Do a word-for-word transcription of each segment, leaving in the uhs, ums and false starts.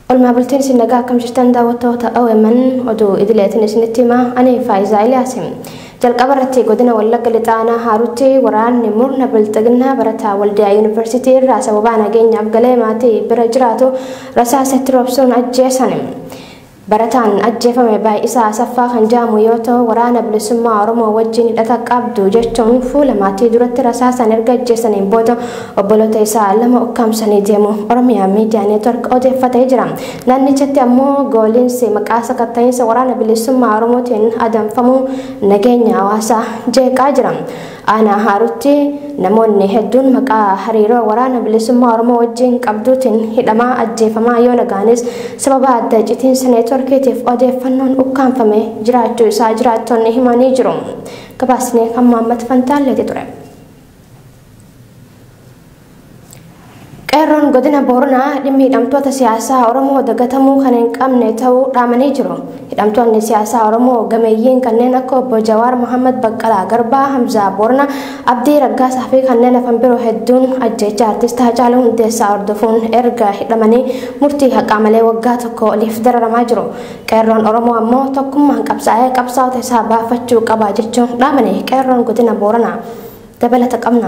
Olma bultiin sinagaa kam jirtan daawwattoota O M N oduu idileetiin isinitti himaa ani Faayisaa Iliyaasim. Jalqaba irratti godina Wallagga Lixaanaa Haarutti waraanni murna bilxiginaa barataa Waldiyaa Yuunivarsiitii irraa sababa nageenyaaf galee maatii bira jiraatu rasaasatti roobsuun ajjeesan. Barataan ajjeefame baay'isaa Asaffaa kan jedhamu yoo ta'u waraana bilisummaa Oromoo wajjin hidhata qabdu jechuun fuula maatii duratti rasaasan erga ajjeesaniin booda obboloota isaa lama ukkaamsanii deemu Oromiyaa Miidiyaa Neetwork odeeffatee jira. Naannichatti ammoo gooliinsi maqaa sakatta'iinsa waraana bilisummaa Oromootiin adamfamuu nageenya hawaasaa jeeqaa jira. Aanaa Haarutti namoonni hedduun maqaa hariiroo waraana bilisummaa Oromoo wajjin qabduutiin hidhamaa ajjeefamaa yoo nagaanis sababa adda citiinsa neetworkiitiif odeeffannoon ukkaanfame jiraachuu isaa jiraattonni himanii jiru. Gabaasni kan Muhammad Fantaalleeti ture. Qeerroon godina Booranaa dhimmi hidhamtoota siyaasaa Oromoo dagatamuu kan hin qabne ta'uu dhaamanii jiru. Hidhamtoonni siyaasaa Oromoo gameeyyiin kanneen akka obbo Jawaar Mohammad Baqqalaa Garbaa, Hamzaa Booranaa, Abdii Raggaasaa fi kanneen hafan biroo hedduun ajjeechaa artistaa Haacaaluu Hundeessaa hordofuun erga hidhamanii murtii haqaa malee waggaa tokko oliif dararamaa jiru. Qeerroon Oromoo ammoo tokkummaan qabsaa'ee qabsaa'ota isaa baafachuu qaba jechuun dhaamanii qeerroon godina Booranaa dabalata qabna.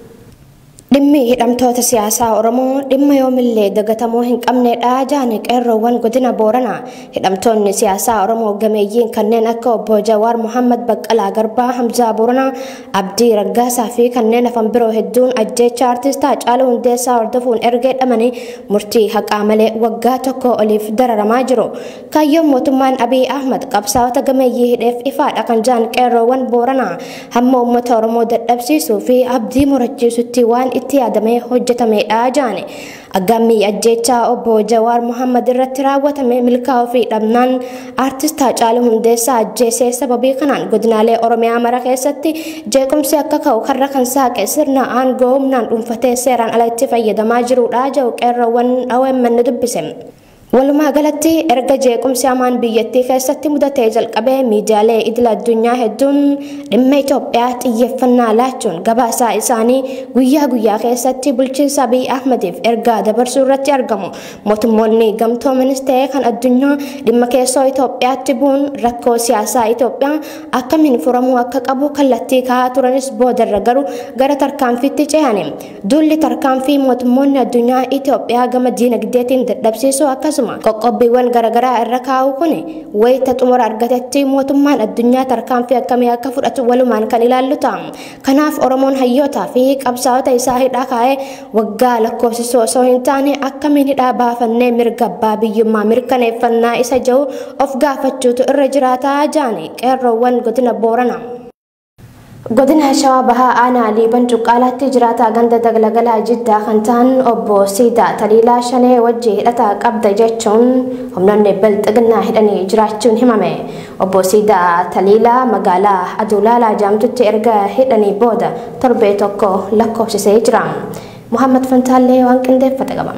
Dhimmi hidhamtoota siyaasaa Oromoo dhimma yoomillee dagatamuu hin qabnedha jedhan qeerroowwan godina Booranaa. Hidhamtoonni siyaasaa Oromoo gameeyyiin kanneen akka obbo Jawaar Mohammad Baqqalaa Garbaa, Hamzaa Booranaa, Abdii Raggaasaa fi kanneen hafan biroo hedduun ajjeechaa artistaa Haacaaluu Hundeessaa hordofuun erga hidhamanii murtii haqaa malee waggaa tokko oliif dararamaa jiru. Kaayyoon mootummaan Abiy Ahmad qabsaa'ota gameeyyii hidheef ifaadha kan jedhan qeerroowwan Booranaa hamma uummata Oromoo dadhabsiisuu fi abdii murachiisutti waan itti yaadamee hojjetamedha jedhani. Aggaamii ajjeechaa obbo Jawaar Mohammad irratti raawwatame milkaa'uu fi dhabnaan artist Haacaaluu Hundeessaa ajjeesee sababii kanaan godinaalee Oromiyaa mara keessatti jeequmsi akka ka'u karra kan saaqe sirna aangoo humnaan dhuunfatee seeraan ala itti fayyadamaa jirudha jedhu qeerroowwan O M N dubbise. Walumaa galatti erga jeequmsi hamaan biyyattii keessatti mudatee jalqabee miidiyaalee idil addunyaa hedduun dhimma Itoophiyaa xiyyeeffannaa laachuun gabaasaa isaanii guyyaa guyyaa keessatti bulchiinsa Abiy Ahmadiif ergaa dabarsuu irratti argamu. Mootummoonni gamtoomanis ta'ee kan addunyaa dhimma keessoo Itoophiyaatti bu'uun rakkoo siyaasaa Itoophiyaa akkamiin furamuu akka qabu kallattii kaa'aa turanis boodarra garuu gara tarkaanfiitti ce'ani. Duulli tarkaanfii mootummoonni addunyaa Itoophiyaa gama diinagdeetiin dadhabsiisuu akkasumas qoqqobbiiwwan garaagaraa irra kaa'u kun wayita xumura argatetti mootummaan addunyaa tarkaanfii akkamii akka fudhatu walumaan kan ilaallu ta'a. Kanaaf Oromoon hayyootaa fi qabsaa'ota isaa hidhaa kaa'ee waggaa lakkoofsisuu osoo hin taane akkamiin hidhaa baafannee mirga abbaa biyyummaa mirkaneeffannaa isa jiru of gaafachuutu irra jiraataa jedhani qeerroowwan godina Booranaa. Godina Shawaa Bahaa Aanaa Liiban Cuqqaalaatti jiraata ganda Daglagalaa Jiddaa kan ta'an obbo Siidaa Taliilaa Shanee wajjin hidhata qabda jechuun humnoonni bilxiginaa hidhanii jiraachuun himame. Obbo Siidaa Taliilaa magaalaa Aduulaalaa jedhamtutti erga hidhanii booda torbee tokko lakkoofsisee jira. Muhammad Fantaallee waan qindeeffate qaba.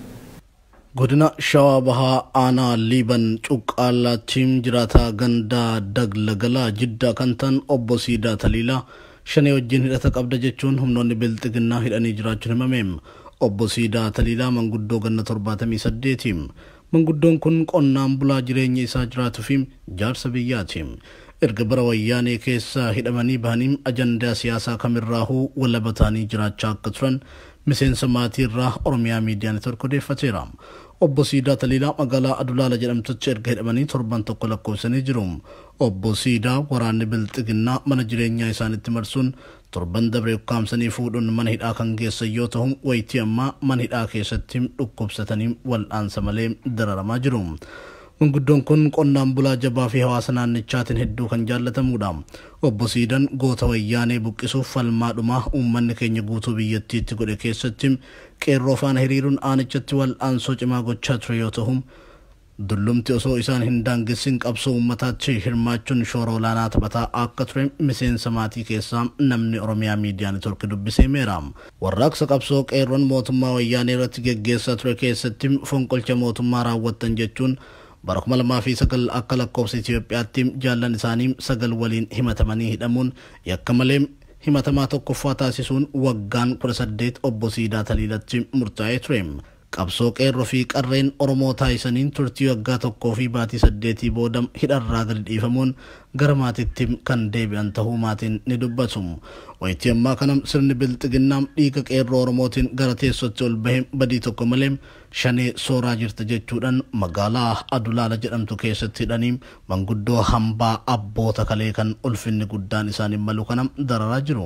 Godina Shawaa Bahaa Aanaa Liiban Cuqqaalaatti jiraata ganda Daglagalaa Jiddaa kan ta'an obbo Siidaa Taliilaa Shanee wajjin hidhata qabda jechuun humnoonni bilxiginaa hidhanii jiraachuun himame. Obbo Siidaa Taliilaa manguddoo ganna torbaatamii saddeeti. Manguddoon kun qonnaan bulaa jireenya isaa jiraatu fi jaarsa biyyaati. Erga bara wayyaanee keessa hidhamanii bahanii ajandaa siyaasaa kamirraahuu walabataanii jiraachaa akka turan miseensa maatii irraa Oromiyaa Miidiyaa Neetwork odeeffateera. Obbo Siidaa Taliilaa magaalaa Adulaala jedhamtutti erga hidhamanii torban tokko lakkoofsanii jiru. Obbo Siidaa waraanni bilxiginaa mana jireenyaa isaanitti marsuun torban dabree ukkaamsanii fuudhuun mana hidhaa kan geessan yoo ta'u wayitii ammaa mana hidhaa keessatti dhukkubsatanii wal'aansa malee dararamaa jiru. Manguddoon kun qonnaan bulaa jabaa fi hawaasa naannichaatiin hedduu kan jaallatamudha. Obbo Siidaan goota wayyaanee buqqisuuf falmaadhuma uummanni keenya guutuu biyyattiitti godhe keessatti qeerroo faana hiriiruun aanichatti wal'aansoo cimaa gochaa ture yoo ta'u dullumti osoo isaan hin daangessin qabsoo uummataatti hirmaachuun shoora olaanaa taphataa akka ture miseensa maatii keessaa namni Oromiyaa Miidiyaa Neetwork dubbisee meera. Warraaqsa qabsoo qeerroon mootummaa wayyaanee irratti geggeessaa ture keessatti fonqolcha mootummaa raawwattan jechuun bara kuma lamaa fi sagal akka lakkoofsa Itoophiyaatti jaallan isaanii sagal waliin himatamanii hidhamuun yakka malee himatamaa tokkoffaa taasisuun waggaan kudha saddeet obbo Siidaa Taliilatti murtaa'ee ture. qabsoo qeerroo fi qarreen Oromoo taasisaniin turtii waggaa tokkoo fi baatii saddeetii booda hidharraa gadi dhiifamuun gara maatiitti kan deebi'an ta'uu maatiin ni dubbatu. Wayitii ammaa kana sirni bilxiginnaam dhiiga qeerroo Oromootiin gara teessootti ol bahee badii tokko malee shanee sooraa jirta jechuudhaan magaalaa Adulaala jedhamtu keessatti hidhanii manguddoo hambaa abboota kalee kan ulfinni guddaan isaanii malu kana dararaa jiru.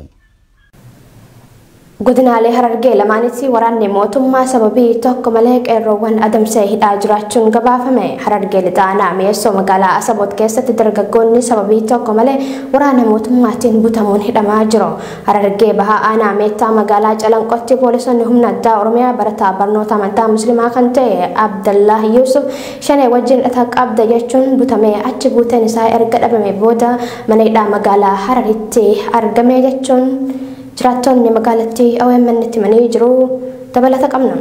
Godinaalee Harargee lamaanitti waraanni mootummaa sababii tokko malee qeerroowwan adamsee hidhaa jiraachuun gabaafame. Harargee lixaanaa mi'eessoo magaalaa Asaboot keessatti dargaggoonni sababii tokko malee waraana mootummaatiin butamuun hidhamaa jiru. Harargee bahaa aanaa meettaa magaalaa Calanqootti poolisoonni humna addaa Oromiyaa barataa barnoota amantaa musliimaa kan ta'e Abdallah Yusuf shanee wajjin hidhata qabda jechuun butamee achi buuteen isaa erga dhabame booda mana hidhaa magaalaa Hararitti argame jechuun jiraattonni magaalattii O M N itti himanii jiru. Dabalata qabna.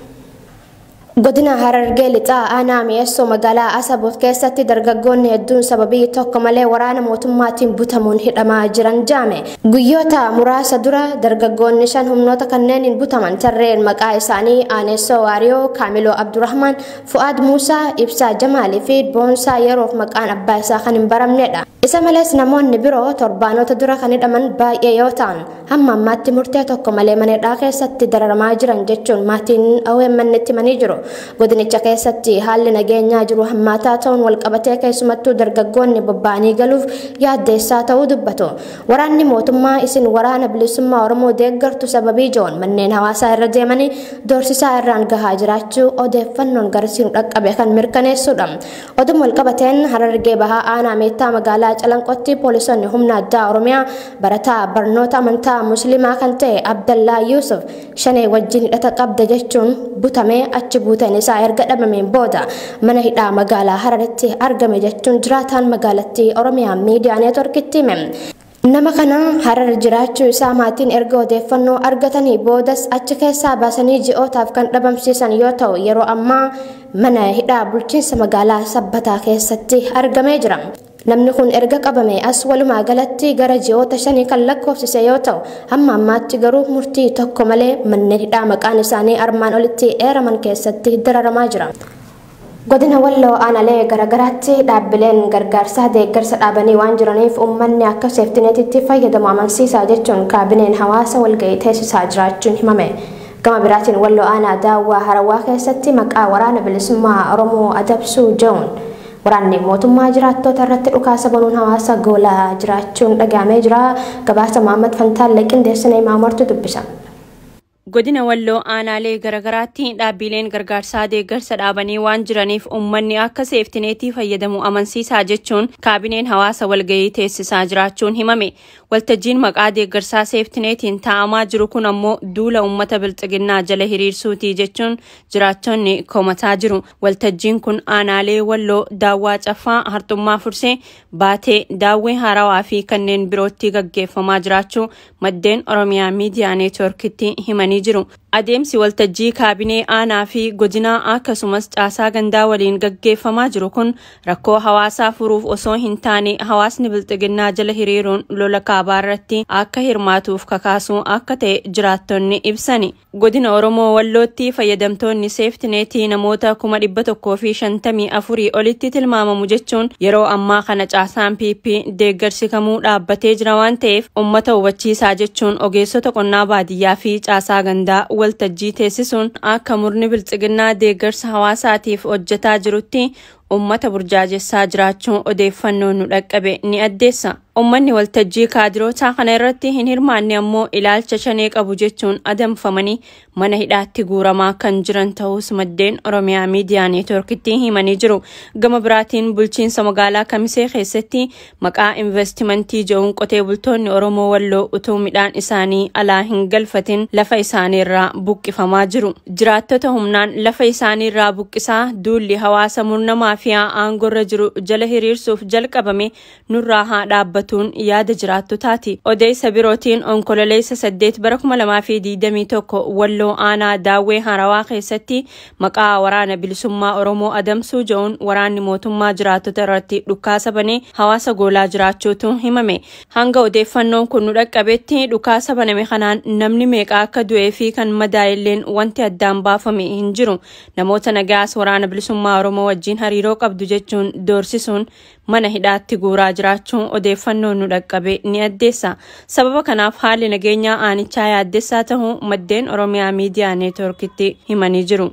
Godina Harargee lixaa aanaa mi'eessoo magaalaa Asaboot keessatti dargaggoonni hedduun sababii tokko malee waraana mootummaatiin butamuun hidhamaa jiran jaame. Guyyoota muraasa dura dargaggoonni shan humnoota kanneeniin butaman tarreen maqaa isaanii Aanessoo Waariyoo, Kaamiloo Abdurrahmaan, Fu'aad Muusaa, Ibsaa Jamaalii fi Boonsaa yeroof maqaan abbaa isaa kan hin baramnedha. Isa malees namoonni biroo torbaanota dura kan hidhaman baay'ee yoo ta'an hamma ammaatti murtee tokko malee mana hidhaa keessatti dararamaa jiran jechuun maatiin O M N itti himanii jiru. Godinicha keessatti haalli nageenyaa jiru hammaataa ta'uun walqabatee keessumattuu dargaggoonni bobba'anii galuuf yaaddeessaa ta'uu dubbatu. Waraanni mootummaa isin waraana bilisummaa Oromoo deeggartu sababii jiruun manneen hawaasaa irra deemanii doorsisaa irraan gahaa jiraachuu odeeffannoon garasiin dhaqqabe kan mirkaneessudha. Oduma walqabateen Harargee bahaa aanaa meettaa magaalaa Calanqootti poolisoonni humna addaa Oromiyaa barataa barnoota amantaa musliimaa kan ta'e Abdallah Yusuf shanee wajjin hidhata qabda jechuun butamee achi buuteen isaa erga dhabameen booda mana hidhaa magaalaa Hararitti argame jechuun jiraataan magaalattii Oromiyaa miidiyaa neetworkitti hime. Nama kana Harar jiraachuu isaa maatiin erga odeeffannoo argatanii boodas achi keessaa baasanii ji'ootaaf kan dhabamsiisan yoo ta'u yeroo ammaa mana hidhaa bulchiinsa magaalaa Sabbataa keessatti argamee jira. Namni kun erga qabame as walumaa galatti gara ji'oota shanii kan lakkoofsise yoo ta'u hamma ammaatti garuu murtii tokko malee manneen hidhaa maqaan isaanii armaan olitti eeraman keessatti dararamaa jira. Godina Walloo aanaalee garagaraatti dhaabbileen gargaarsaa deeggarsa dhaabanii waan jiraniif uummanni akka seeftineetitti fayyadamu amansiisaa jechuun kaabineen hawaasa walgahii teessisaa jiraachuun himame. Gama biraatiin Walloo aanaa daawwaa Harawaa keessatti maqaa waraana bilisummaa Oromoo adabsuu jedhuun waraanni mootummaa jiraattota irratti dhukaasa banuun hawaasa goolaa jiraachuun dhagahamee jira. Gabaasa Muhammad Fantaalle qindeessine Maamartu dubbisa. Godina Walloo aanaalee garagaraatti dhaabbileen gargaarsaa deeggarsa dhaabanii waan jiraniif uummanni akka seeftineetii fayyadamu amansiisaa jechuun kaabineen hawaasa walgahii teessisaa jiraachuun himame. Waltajjiin maqaa deeggarsaa seeftineetiin taa'amaa jiru kun ammoo duula uummata bilxiginnaa jala hiriirsuutii jechuun jiraattonni komataa jiru. Waltajjiin kun aanaalee Walloo daawwaa Caffaa, Hartummaa Fursee, Baatee, Daawwee Harawaa fi kanneen birootti gaggeeffamaa jiraachuu maddeen Oromiyaa miidiyaa neetworkitti himanii jiru. Adeemsi waltajjii kaabinee aanaa fi godinaa akkasumas caasaa gandaa waliin gaggeeffamaa jiru kun rakkoo hawaasaa furuuf osoo hin taane hawaasni bilxiginnaa jala hiriiruun lola kaabaa irratti akka hirmaatuuf kakaasuu akka ta'e jiraattonni ibsani. Godina Oromoo Wallootti fayyadamtoonni seeftineetii namoota kuma dhibba tokkoo fi shantamii afurii olitti tilmaamamu jechuun yeroo ammaa kana caasaan P P deeggarsi kamuu dhaabbatee jira waan ta'eef uummata hubachiisaa jechuun ogeessota qonnaa baadiyyaa fi caasaa gandaa waltajjii teessisuun akka murni bilxiginnaa deeggarsa hawaasaatiif hojjetaa jirutti ummata burjaajessaa jiraachuun odeeffannoon nu dhaqqabe ni addeessa. Ummanni waltajjii kaadirootaa kana irratti hin hirmaanne ammoo ilaalcha shanee qabu jechuun adamfamanii mana hidhaatti guuramaa kan jiran ta'us maddeen Oromiyaa miidiyaa neetworkitti himanii jiru. Gama biraatiin bulchiinsa magaalaa Kamisee keessatti maqaa investimentii jedhuun qotee bultoonni Oromoo Walloo utuu midhaan isaanii alaa hin galfatin lafa isaaniirraa buqqifamaa jiru. Jiraattota humnaan lafa isaaniirraa buqqisaa duulli hawaasa murnamaa maafiyaa aangorra jiru jala hiriirsuuf jalqabame nurraa haa dhaabbatuun yaada jiraattu taati. Odeessa birootiin onkololeessa saddeet bara kuma lamaa fi digdamii tokko Walloo aanaa Daawwee Harawaa keessatti maqaa waraana bilisummaa Oromoo adamsuu jedhuun waraanni mootummaa jiraattota irratti dhukaasa banee hawaasa goolaa jiraachuutu himame. Hanga odeeffannoon kun nu dhaqqabetti dhukaasa baname kanaan namni meeqa akka du'ee fi kan madaa'elleen wanti addaan baafame hin jiru. Namoota nagaas waraana bilisummaa Oromoo wajjin hariiroo qabdu jechuun doorsisuun mana hidhaatti guuraa jiraachuun odeeffannoon nu dhaqqabe ni addeessa. Sababa kanaaf haalli nageenyaa aanichaa yaaddessaa ta'uu maddeen Oromiyaa Miidiyaa Neetworkitti himanii jiru.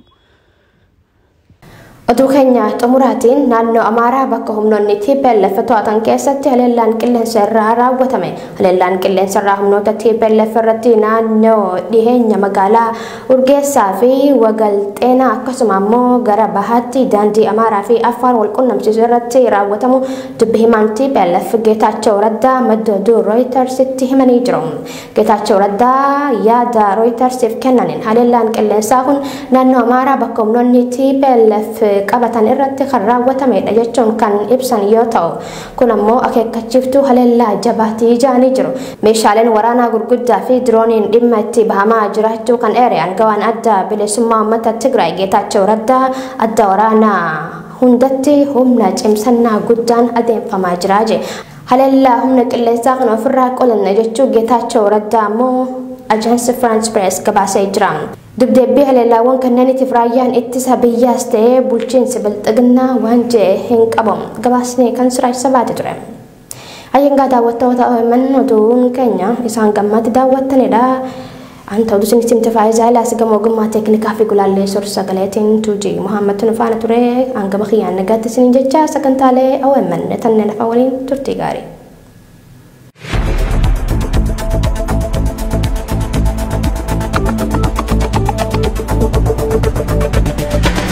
Oduu keenya xumuraatiin naannoo Amaaraa bakka humnoonni T P L F to'atan keessatti haleellaan qilleensa irraa raawwatame. Haleellaan qilleensa irraa humnoota T P L F irratti naannoo dhiheenya magaalaa Urgeessaa fi Wagalxeenaa akkasuma immoo gara bahaatti daandii Amaaraa fi Affaar wal qunnamsiisu irratti raawwatamu dubbi himaan T P L F Geetaachoo Raddaa madda oduu Rooyitersitti himanii jiru. Geetaachoo Raddaa yaada Rooyitersiif kennaniin haleellaan qilleensaa kun naannoo Amaaraa bakka humnoonni T P L F qabatan irratti kan raawwatamedha jechuun kan ibsan yoo ta'u kun ammoo akeekkachiiftuu haleellaa jabaatii jaanii jiru. Meeshaaleen waraanaa gurguddaa fi dirooniin dhimma itti bahamaa jiraachuu kan eeran gawaan adda bilisummaa uummata Tigraay Geetaachoo Raddaa adda waraanaa hundatti humna cimsannaa guddaan adeemfamaa jira je. Haleellaa humna qilleensaa kan ofirraa qolanna jechuu Geetaachoo Raddaa ammoo Ajaansi France Press gabaasee jira. Dubdeebbii haleellaawwan kanneeniitiif raayyaan ittisa biyyaas ta'ee bulchiinsi bilxiginnaa waan jedhe hin qabamu. Gabaasni kan Siraaj Sabaati ture. Ayyangaa daawwattoota O M N oduun keenya isaan gammaatti daawwattanidha. Anta oduu isin itti faayidaa ilaas gama ogummaa teeknikaa fi gulaallee suur sagaleetiin tuuji Muhammad Tunufaana ture hanga bakiyyaan nagaatti isiniin jecha sagantaalee O M N tanneen afaan waliin turtii gaarii. Thank you.